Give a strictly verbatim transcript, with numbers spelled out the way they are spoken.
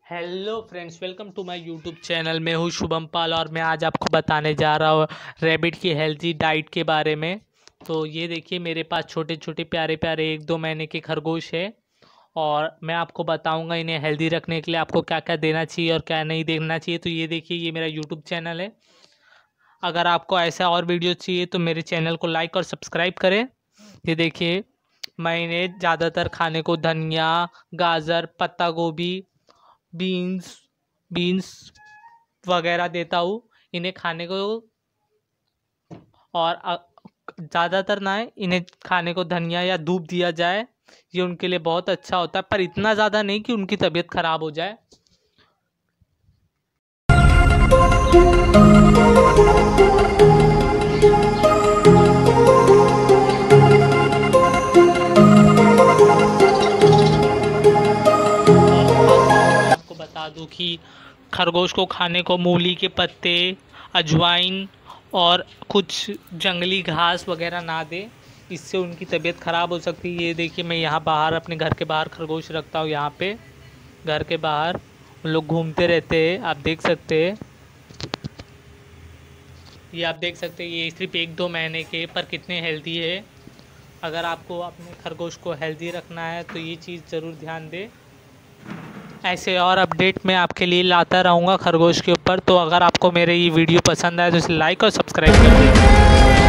Hello friends, welcome to my YouTube channel. मैं हूँ शुभम पाल और मैं आज आपको बताने जा रहा हूँ रैबिट की हेल्दी डाइट के बारे में। तो ये देखिए, मेरे पास छोटे छोटे प्यारे प्यारे एक दो महीने के खरगोश है और मैं आपको बताऊंगा इन्हें हेल्दी रखने के लिए आपको क्या क्या देना चाहिए और क्या नहीं देना चाहिए। तो ये देखिए, ये मेरा यूट्यूब चैनल है। अगर आपको ऐसा और वीडियो चाहिए तो मेरे चैनल को लाइक और सब्सक्राइब करें। ये देखिए, मैं इन्हें ज़्यादातर खाने को धनिया, गाजर, पत्ता गोभी, बीन्स बीन्स वगैरह देता हूँ इन्हें खाने को। और ज़्यादातर ना है इन्हें खाने को धनिया या दूध दिया जाए, ये उनके लिए बहुत अच्छा होता है, पर इतना ज़्यादा नहीं कि उनकी तबीयत खराब हो जाए। मैं आपको बता दूं कि खरगोश को खाने को मूली के पत्ते, अजवाइन और कुछ जंगली घास वगैरह ना दे, इससे उनकी तबीयत ख़राब हो सकती है। ये देखिए, मैं यहाँ बाहर अपने घर के बाहर खरगोश रखता हूँ। यहाँ पे घर के बाहर उन लोग घूमते रहते हैं, आप देख सकते हैं। ये आप देख सकते हैं, ये सिर्फ एक दो महीने के पर कितने हेल्दी है। अगर आपको अपने खरगोश को हेल्दी रखना है तो ये चीज़ ज़रूर ध्यान दें। ऐसे और अपडेट मैं आपके लिए लाता रहूँगा खरगोश के ऊपर। तो अगर आपको मेरे ये वीडियो पसंद आए तो इसे लाइक और सब्सक्राइब कर दें।